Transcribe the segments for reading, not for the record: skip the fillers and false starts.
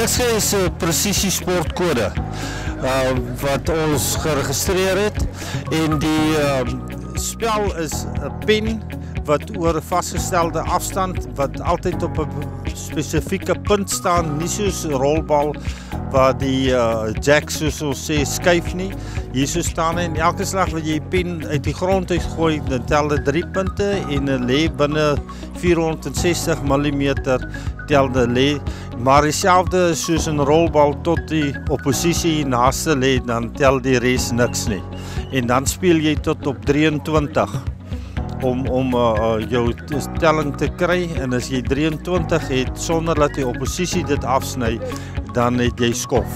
Jukskei is 'n presisie sportkode wat ons geregistreer het en die spel is 'n pen wat oor 'n vasgestelde afstand wat altyd op 'n spesifieke punt staan, nie soos rolbal waar die jack soos ons sê skuif nie. Hier so staan en elke slag wat jy pen uit die grond uit gooi, dan tel dit 3 punte en lê binne 460 mm tel dit lê. Maar dieselfde soos 'n rolbal tot die oppositie naaste lê, dan tel die res niks nie. En dan speel jy tot op 23 om jou telling te kry, en as jy 23 het sonder dat die oppositie dit afsny, dan het jy skof.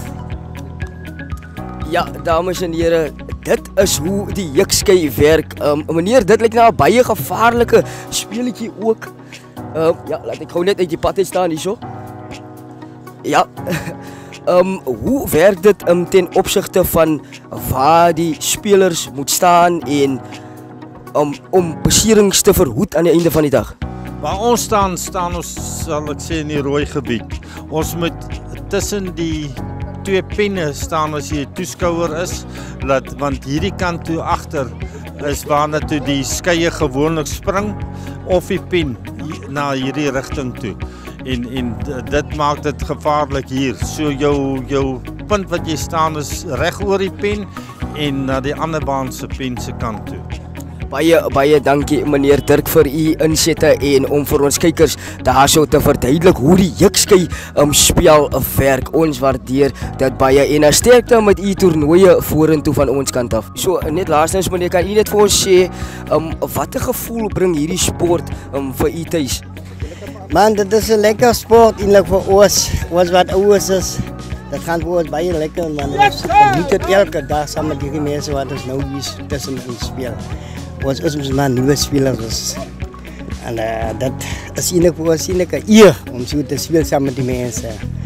Ja, dames en here, dit is hoe die Jukskei werk. Meneer, dit lyk na 'n baie gevaarlike speletjie ook. Ja, laat ek gou net uit die pad staan hierso. Ja. Hoe werk dit ten opsigte van waar die spelers moet staan en om beserings te verhoed aan die einde van die dag? Waar ons staan ons, sal ek sê, in die rooi gebied. Ons moet tussen die 2 penne staan as jy 'n toeskouer is, want hierdie kant toe agter is waarna toe die skeie gewoonlik spring, of die pen na hierdie rigting toe. En dit maak dit gevaarlik hier. So jou punt wat jy staan is reg oor die pen en na die ander baan se pen se kant toe. Baie dankie meneer Dirk vir u insette en om vir ons kykers daarso te verduidelik hoe die Jukskei spel werk. Ons waardeer dit baie en sterkte met u toernooie vorentoe van ons kant af. So net laastens meneer, kan u net vir ons sê watter gevoel bring hierdie sport vir u tuis? Man, dit is 'n lekker sport eintlik vir ons wat ouers is. Dat gaan voor ons baie lekker, man. Ons geniet dit elke dag saam met die mense wat ons nou hier tussen speel. Ons is maar nuwe spelers. En dat is eintlik vir ons 'n eer om so te speel saam met die mense.